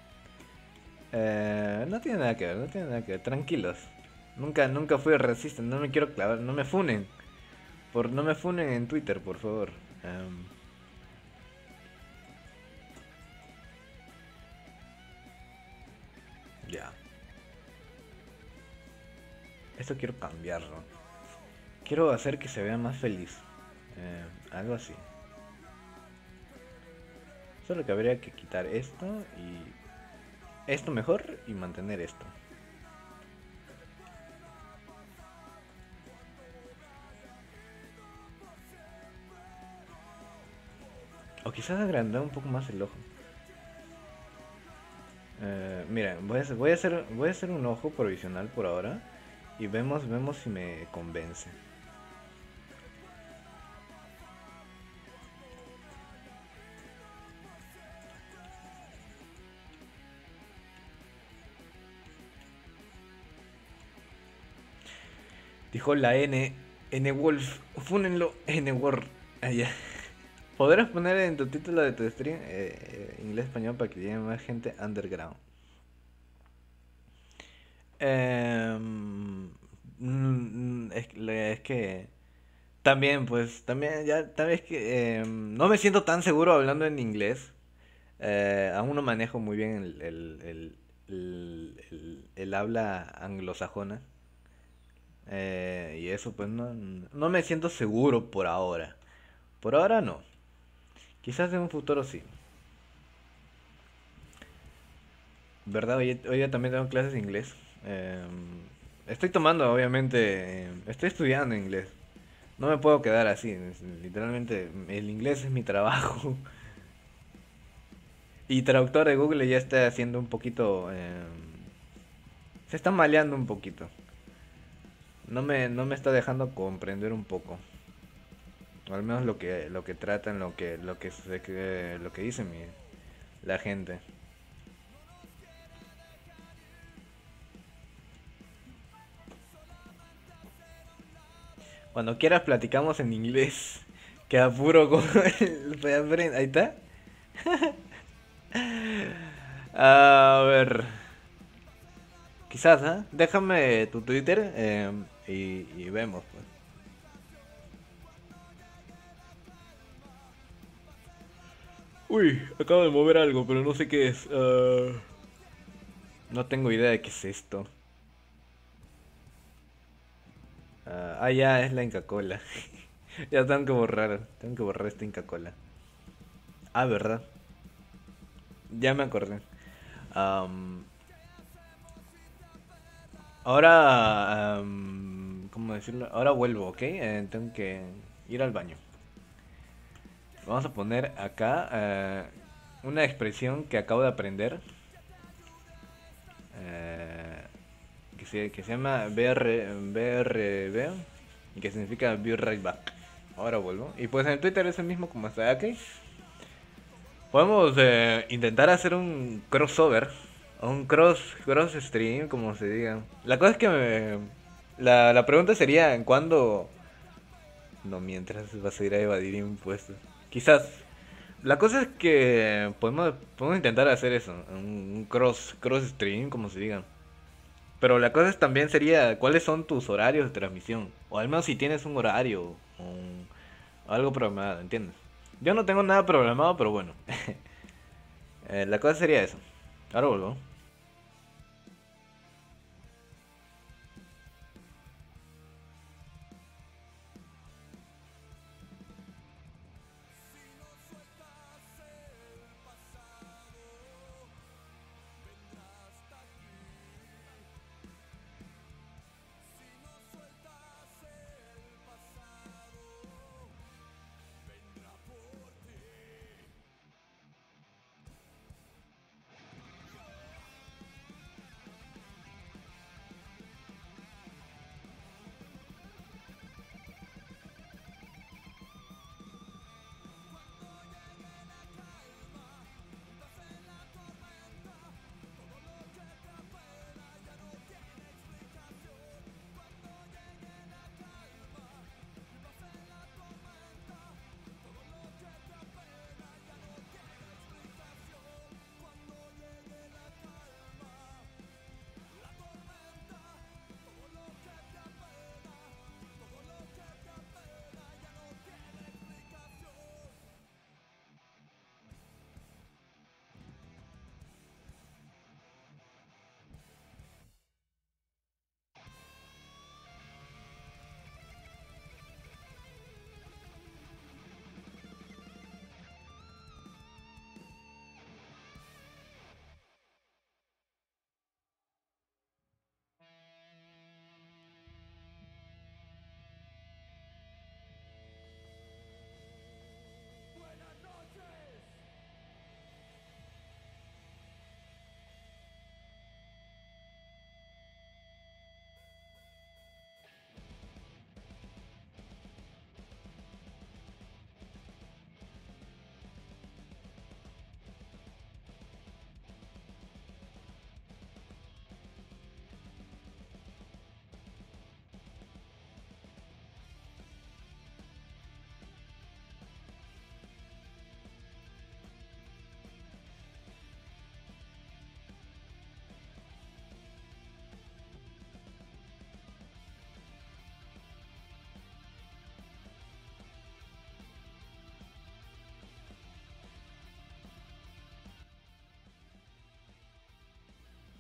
No tiene nada que ver, no tiene nada que ver. Tranquilos. Nunca fui racista, no me quiero clavar, no me funen. No me funen en Twitter, por favor. Ya. Esto quiero cambiarlo. Quiero hacer que se vea más feliz. Algo así. Solo que habría que quitar esto y esto mejor y mantener esto. O quizás agrandar un poco más el ojo. Mira, voy a hacer un ojo provisional por ahora y vemos si me convence. Dijo la N Wolf, fúnenlo, N Word. Allá. ¿Podrás poner en tu título de tu stream inglés-español para que llegue más gente underground? Es que también, pues, también ya, tal vez que no me siento tan seguro hablando en inglés. Aún no manejo muy bien el habla anglosajona. Y eso, pues, no me siento seguro por ahora. Por ahora no. Quizás en un futuro sí. ¿Verdad? Hoy ya también tengo clases de inglés. Estoy tomando, obviamente, estoy estudiando inglés. No me puedo quedar así. Literalmente, el inglés es mi trabajo. Y traductor de Google ya está haciendo un poquito... se está maleando un poquito. No me está dejando comprender un poco. O al menos lo que tratan, lo que dice la gente. Cuando quieras platicamos en inglés. Que apuro con el... Ahí está. A ver. Quizás, ¿eh? Déjame tu Twitter y vemos, pues. Uy, acabo de mover algo, pero no sé qué es. No tengo idea de qué es esto. Ya, es la Inca Cola. Ya tengo que borrar esta Inca Cola. Ah, ¿verdad? Ya me acordé. Am, ¿cómo decirlo? Ahora vuelvo, ¿ok? Tengo que ir al baño. Vamos a poner acá una expresión que acabo de aprender. eh, que se llama BRB y que significa Be Right Back. Ahora vuelvo. Y pues en Twitter es el mismo como está aquí. Podemos intentar hacer un crossover. O un cross stream, como se diga. La cosa es que la pregunta sería en cuándo... No, mientras vas a ir a evadir impuestos. Quizás. La cosa es que podemos intentar hacer eso. Un cross stream, como se diga. Pero la cosa es también sería cuáles son tus horarios de transmisión. O al menos si tienes un horario o algo programado, ¿entiendes? Yo no tengo nada programado, pero bueno. La cosa sería eso. Ahora vuelvo.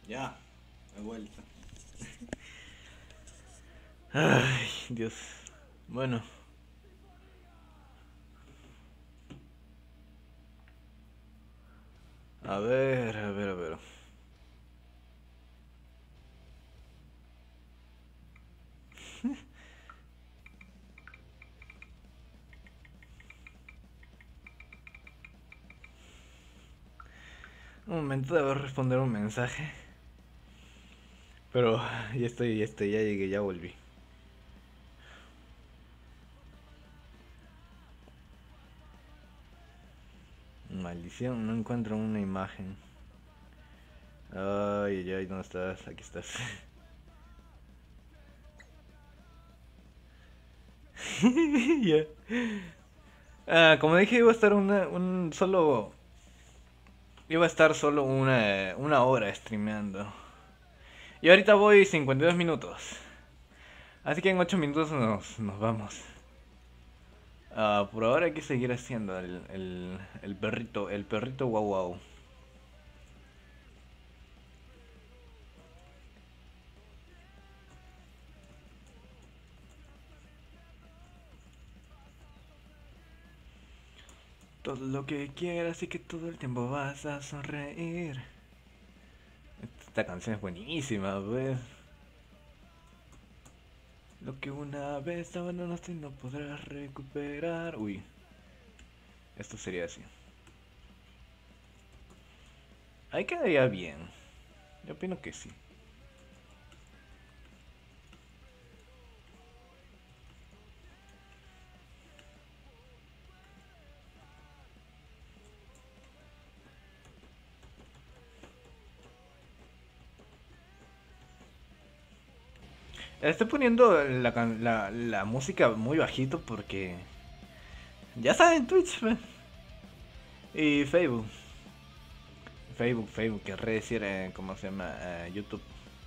Ya, he vuelto. Ay, Dios. Bueno, a ver, a ver, a ver. Un momento, debo responder un mensaje. Pero ya llegué, ya volví. Maldición, no encuentro una imagen. Ay, ay, ay, ¿dónde estás? Aquí estás. Ya. Como dije, iba a estar iba a estar solo una hora streameando. Y ahorita voy 52 minutos. Así que en 8 minutos nos vamos. Por ahora hay que seguir haciendo el perrito guau guau. Todo lo que quieras y que todo el tiempo vas a sonreír. Esta canción es buenísima, pues. Lo que una vez abandonaste no podrás recuperar. Uy, esto sería así. Ahí quedaría bien. Yo opino que sí. Estoy poniendo la música muy bajito porque... Ya saben, Twitch, pues. Y Facebook. Facebook, querré decir, ¿cómo se llama? YouTube.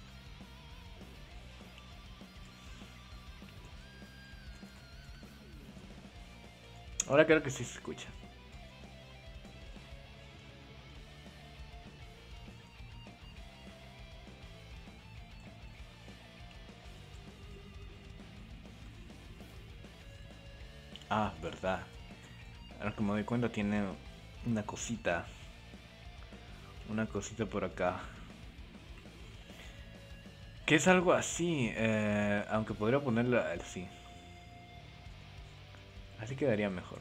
Ahora creo que sí se escucha. Ah, verdad. Ahora que me doy cuenta tiene una cosita. Una cosita por acá. Que es algo así. Aunque podría ponerlo así. Así quedaría mejor.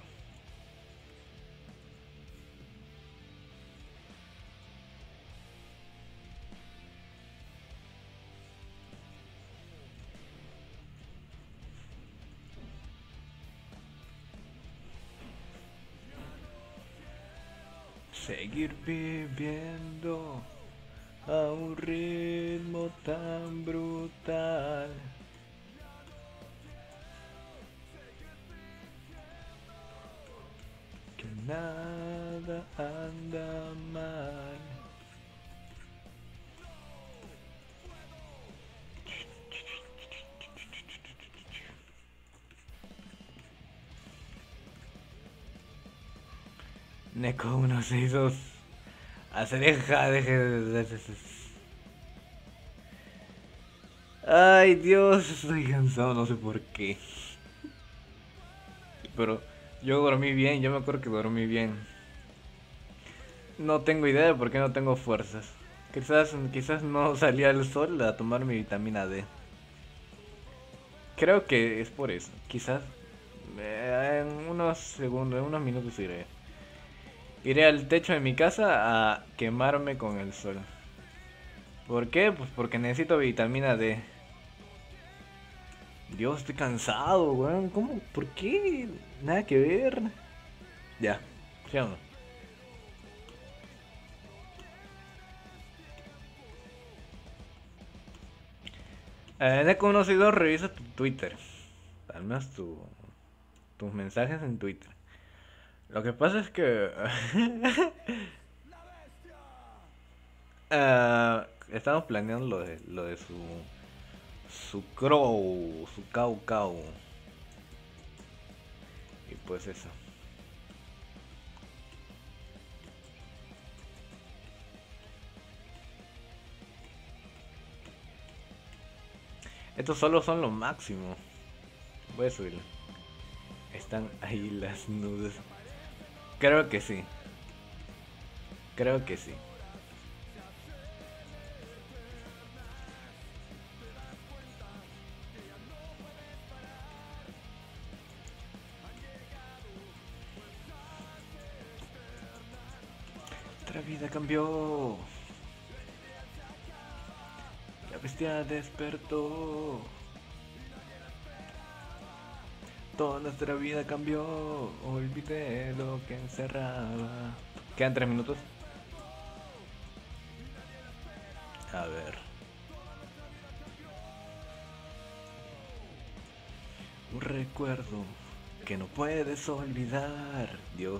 Seguir viviendo a un ritmo tan brutal. Que nada anda mal. Neko 162. Acereja, deje. Ay, Dios, estoy cansado, no sé por qué. Pero yo dormí bien, yo me acuerdo que dormí bien. No tengo idea de por qué no tengo fuerzas. Quizás no salí al sol a tomar mi vitamina D. Creo que es por eso. Quizás en unos segundos, en unos minutos iré. Iré al techo de mi casa a quemarme con el sol. ¿Por qué? Pues porque necesito vitamina D. Dios, estoy cansado, weón. ¿Cómo? ¿Por qué? Nada que ver. Ya, ¿sí o no? De conocido, revisa tu Twitter. Al menos tus mensajes en Twitter. Lo que pasa es que... estamos planeando lo de su crow, su cau. Y pues eso. Estos solo son lo máximo. Voy a subirlo. Están ahí las nudes. Creo que sí. Creo que sí. Nuestra vida cambió. La bestia despertó. Toda nuestra vida cambió. Olvidé lo que encerraba. Quedan 3 minutos. A ver. Un recuerdo que no puedes olvidar. Dios.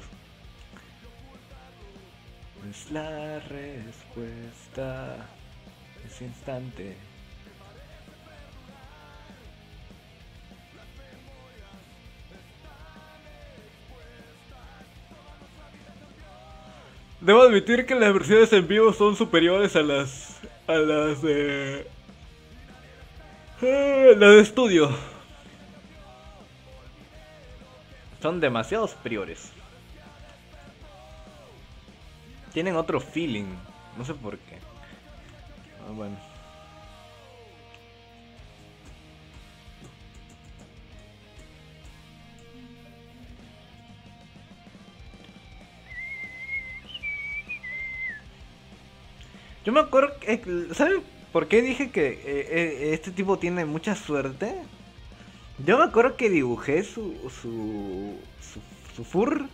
Es la respuesta. Ese instante. Debo admitir que las versiones en vivo son superiores a las de las de estudio. Son demasiado superiores. Tienen otro feeling. No sé por qué. Ah, bueno. Yo me acuerdo que, ¿sabe por qué dije que este tipo tiene mucha suerte? Yo me acuerdo que dibujé su fur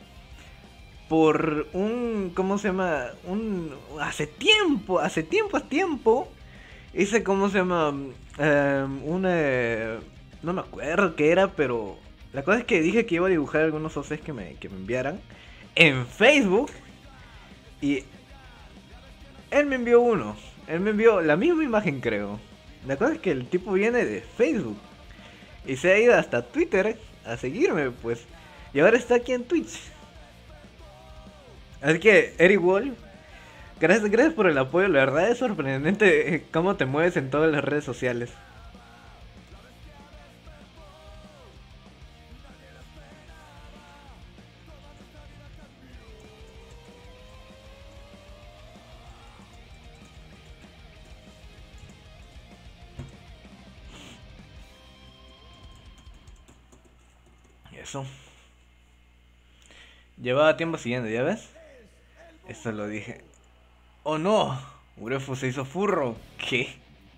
por un, ¿cómo se llama? Hace tiempo, hice, ¿cómo se llama? No me acuerdo qué era, pero la cosa es que dije que iba a dibujar algunos OCs que me enviaran en Facebook y él me envió uno. Él me envió la misma imagen, creo. La cosa es que el tipo viene de Facebook. Y se ha ido hasta Twitter a seguirme, pues. Y ahora está aquí en Twitch. Así que, Eric Wolf, gracias por el apoyo. La verdad es sorprendente cómo te mueves en todas las redes sociales. Eso. Llevaba tiempo siguiendo, ¿ya ves? Esto lo dije. ¡Oh no! Urefu se hizo furro. ¿Qué?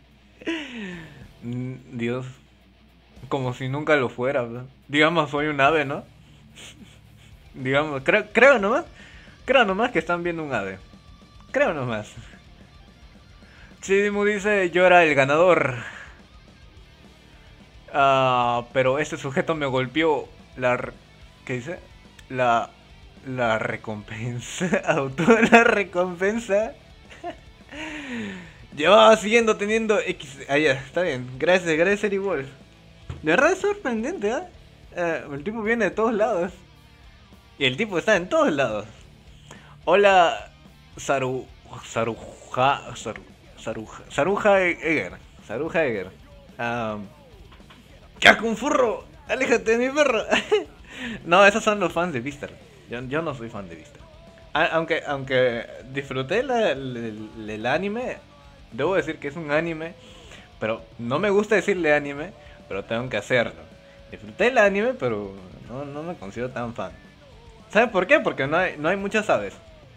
Dios. Como si nunca lo fuera, ¿verdad? Digamos, soy un ave, ¿no? Digamos, creo nomás. Creo nomás que están viendo un ave. Creo nomás. Chidimu dice, yo era el ganador. Pero este sujeto me golpeó. ¿Qué dice? La recompensa. La recompensa. Llevaba siguiendo teniendo X. Ah, ya, está bien. Gracias, Eric Wolf. De verdad es sorprendente, el tipo viene de todos lados. Y el tipo está en todos lados. Hola, Saruja Eger. Saruja Eger. ¡Qué asco, un furro! ¡Aléjate de mi perro! No, esos son los fans de Vistar. Yo no soy fan de Vistar. Aunque disfruté el anime, debo decir que es un anime, pero no me gusta decirle anime, pero tengo que hacerlo. Disfruté el anime, pero no me considero tan fan. ¿Sabes por qué? Porque no hay muchas aves.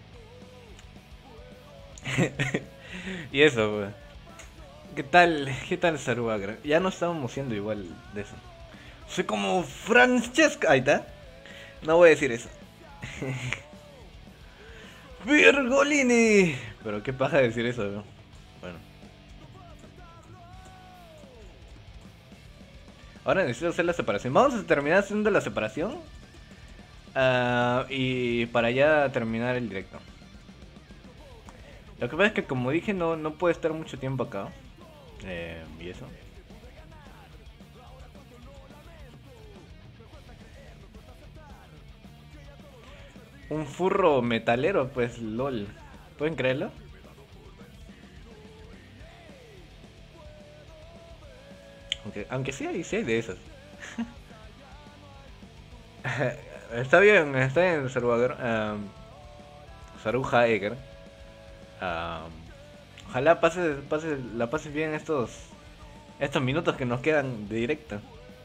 Y eso, wey. ¿Qué tal Saruagra? Ya no estábamos siendo igual de eso. Soy como Francesca. Ahí está. No voy a decir eso. Virgolini. Pero qué paja decir eso, ¿no? Bueno. Ahora necesito hacer la separación. Vamos a terminar haciendo la separación. Y para ya terminar el directo. Lo que pasa es que, como dije, no puedo estar mucho tiempo acá. Y eso. Un furro metalero, pues lol. ¿Pueden creerlo? Aunque sí hay de esas. Está bien, Salvador. Saruja Eger. Am, Ojalá la pases bien estos minutos que nos quedan de directo.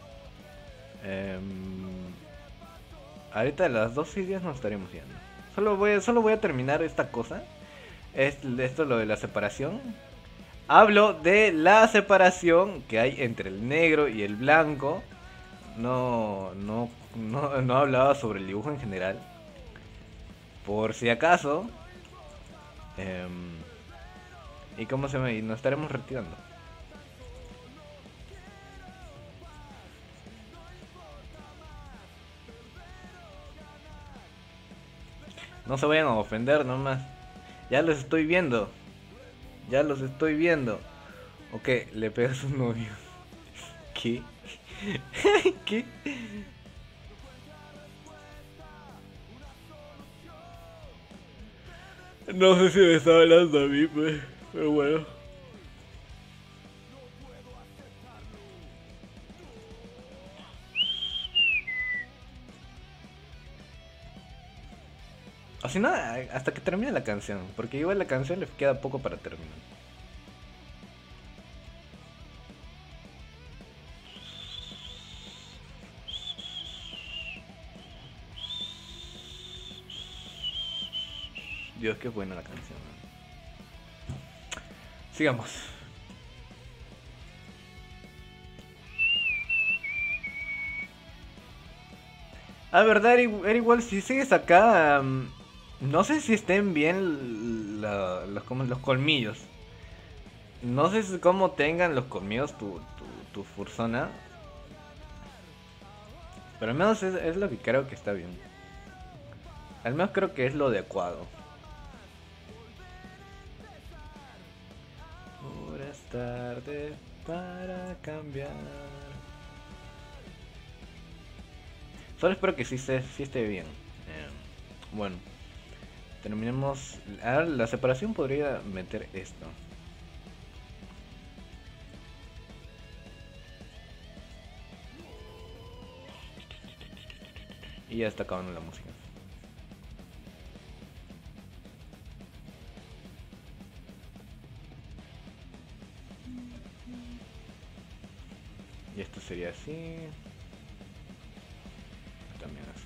Em, Ahorita a las 12:10 nos estaremos yendo. Solo voy a terminar esta cosa. Esto lo de la separación. Hablo de la separación que hay entre el negro y el blanco. No hablaba sobre el dibujo en general. Por si acaso. em, ¿Y cómo se llama? Y nos estaremos retirando. No se vayan a ofender nomás. Ya los estoy viendo. Ya los estoy viendo. Ok, le pegas a su novio. ¿Qué? ¿Qué? No sé si me está hablando a mí, pues. Pero bueno. O si no, hasta que termine la canción. Porque igual la canción le queda poco para terminar. Dios, qué buena la canción. Sigamos. Ah, verdad, era igual, si sigues acá, no sé si estén bien los colmillos. No sé cómo tengan los colmillos tu fursona. Pero al menos es lo que creo que está bien. Al menos creo que es lo adecuado. Horas tarde para cambiar. Solo espero que sí esté bien. Bueno, terminemos. Ahora la separación podría meter esto. Y ya está acabando la música. Y esto sería así. También así.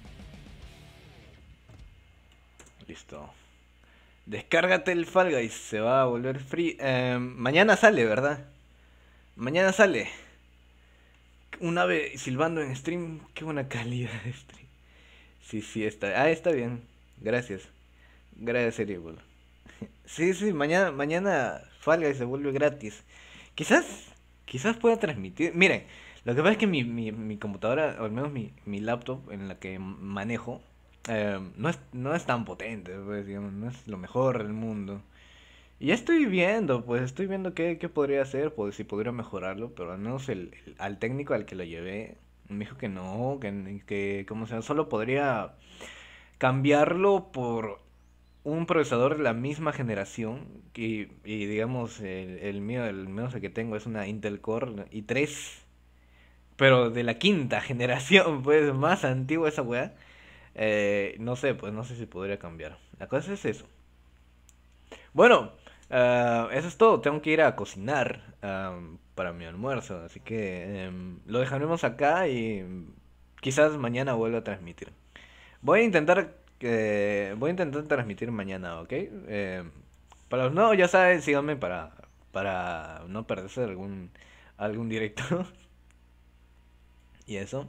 Listo. Descárgate el Fall Guys. Se va a volver free. Mañana sale, ¿verdad? Mañana sale. Un ave silbando en stream. Qué buena calidad de stream. Sí, está. Ah, está bien. Gracias. Gracias, Eriebol. Sí, mañana Fall Guys se vuelve gratis. Quizás, quizás pueda transmitir. Miren, lo que pasa es que mi computadora, o al menos mi laptop en la que manejo, no es tan potente, pues, digamos, no es lo mejor del mundo. Y ya estoy viendo, pues estoy viendo qué podría hacer, pues si podría mejorarlo, pero al menos al técnico al que lo llevé me dijo que no, ¿cómo se llama? Solo podría cambiarlo por un procesador de la misma generación y digamos el mío el que tengo es una Intel Core i3 pero de la quinta generación pues más antigua esa weá. No sé, pues no sé si podría cambiar. La cosa es eso. Bueno, eso es todo. Tengo que ir a cocinar para mi almuerzo, así que lo dejaremos acá y quizás mañana vuelva a transmitir. Voy a intentar transmitir mañana, ¿ok? Para los nuevos, ya saben, síganme para no perderse algún directo y eso.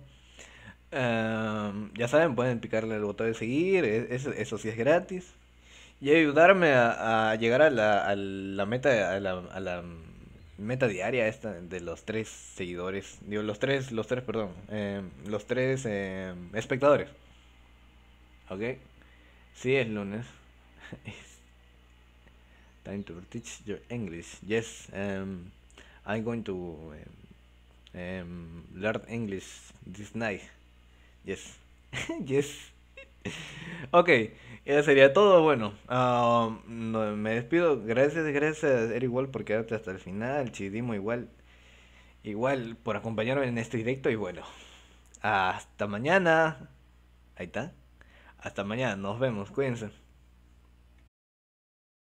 Ya saben, pueden picarle el botón de seguir, eso sí es gratis. Y ayudarme a llegar a la meta, a la meta diaria esta de los 3 seguidores. Digo, perdón, los 3 espectadores. ¿Ok? Sí, es lunes. It's time to teach your English. Yes, I'm going to learn English this night. Yes. Yes. Ok, eso sería todo. Bueno, me despido. Gracias, Eric igual por quedarte hasta el final. Chidimo igual. igual por acompañarme en este directo y bueno, hasta mañana. Ahí está. Hasta mañana, nos vemos, cuídense.